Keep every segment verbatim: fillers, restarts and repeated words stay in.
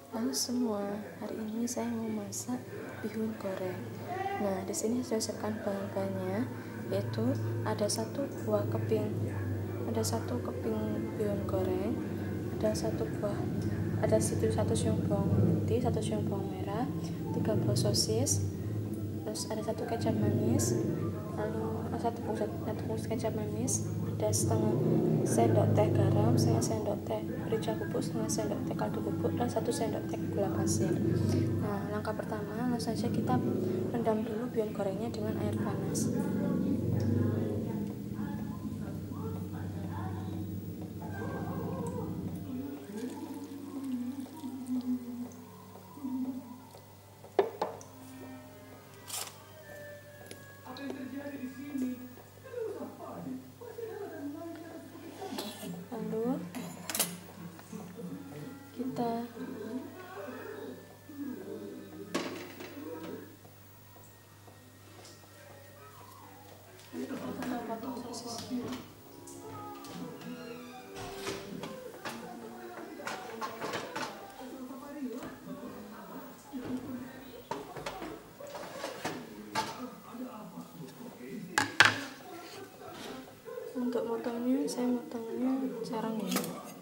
Halo semua, hari ini saya mau masak bihun goreng. Nah, di sini saya siapkan bahan-bahannya, yaitu ada satu buah keping, ada satu keping bihun goreng, ada satu buah, ada situ satu siung bawang putih, satu siung bawang merah, tiga buah sosis, terus ada satu kecap manis, lalu satu bungkus satu bungkus kecap manis, ada setengah sendok teh garam, setengah sendok teh merica bubuk, setengah sendok teh kaldu bubuk, dan satu sendok teh gula pasir. Nah, langkah pertama langsung saja kita rendam dulu bihun gorengnya dengan air panas. Lalu kita kita potong sosisnya. Untuk motongnya, saya motongnya jarang ya.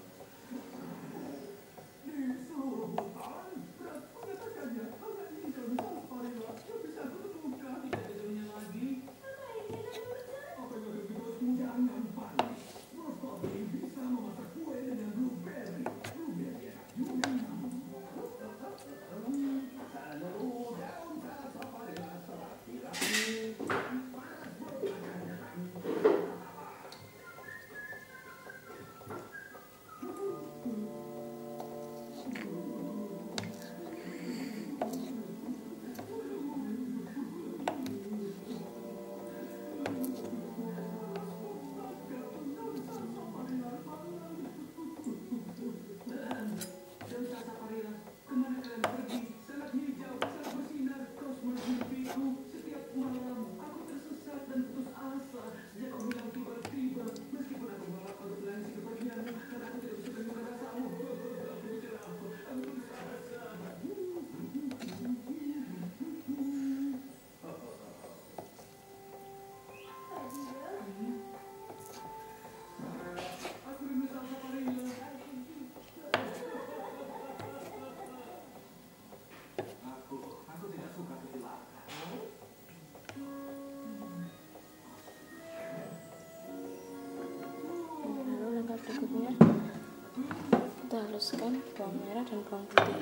Berikutnya kita haluskan bawang merah dan bawang putih.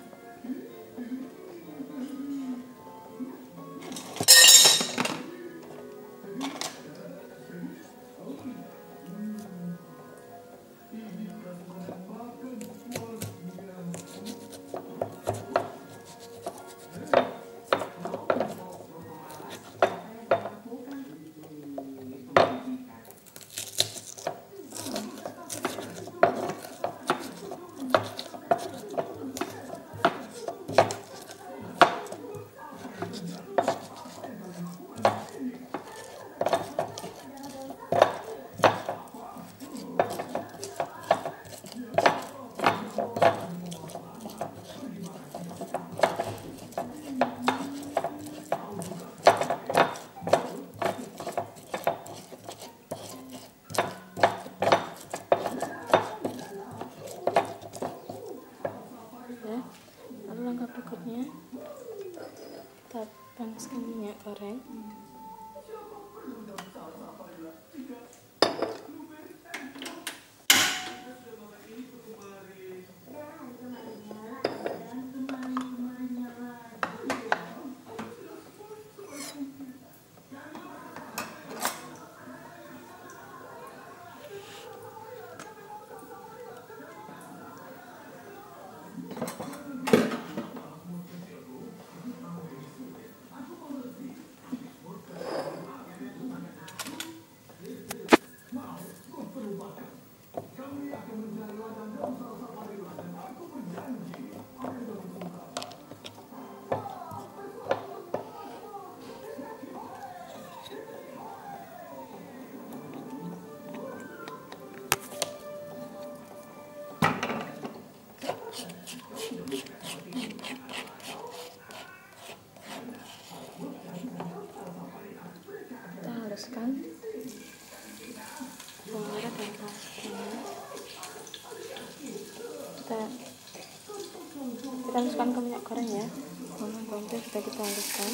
Lalu langkah berikutnya kita panaskan minyak goreng. Thank you. Kita masukkan ke minyak goreng ya. Bawang putih sudah kita haluskan.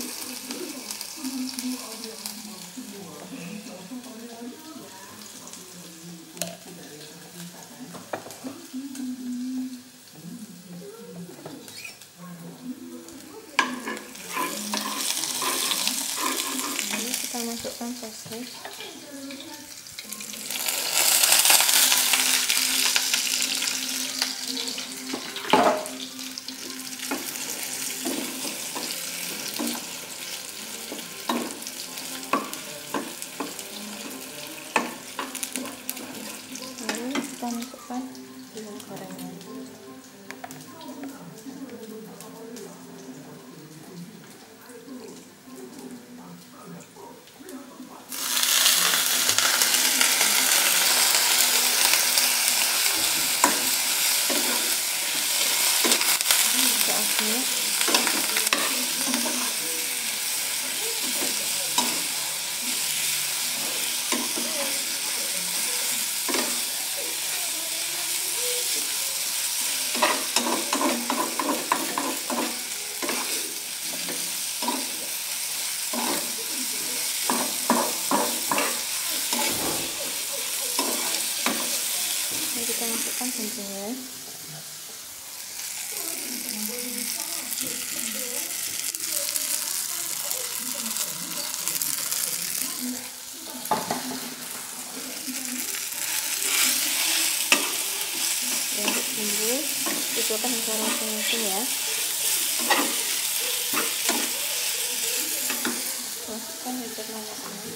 Lalu kita masukkan sosis. Kita masukkan bihun gorengnya. Kita aduk. Kita masukkan bumbunya. Ya, untuk bumbu sesuaikan dengan masing-masing ya. Masukkan bubuk nanasnya.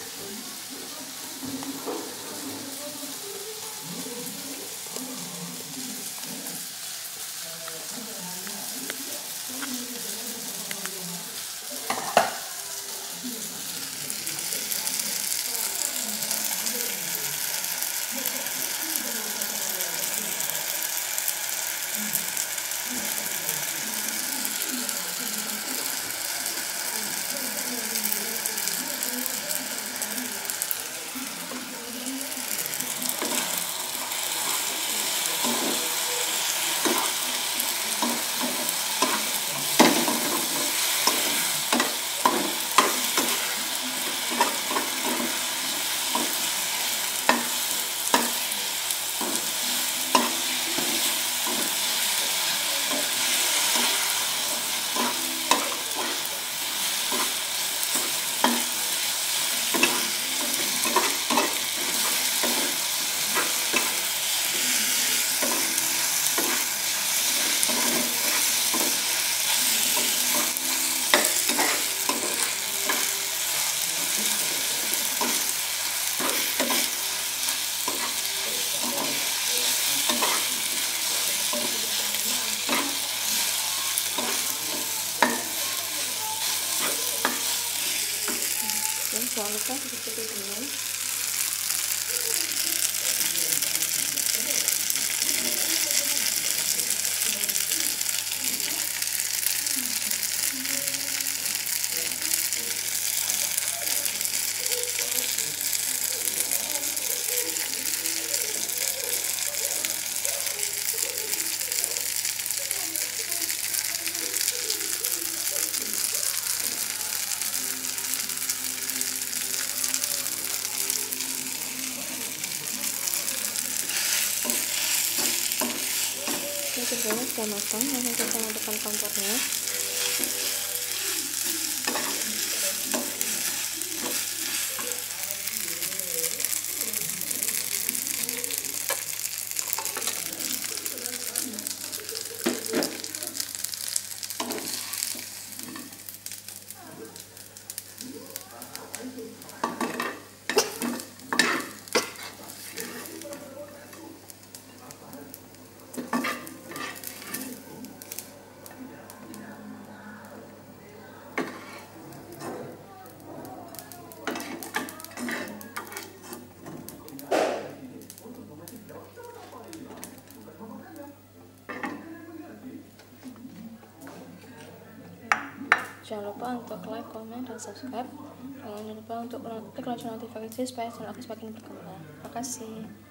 Jangan lupa diikuti dulu. Kedelai sudah matang, langsung kita masukkan kompornya. Jangan lupa untuk like, komen, dan subscribe. Jangan lupa untuk klik lonceng notifikasi supaya channel aku semakin berkembang. Terima kasih.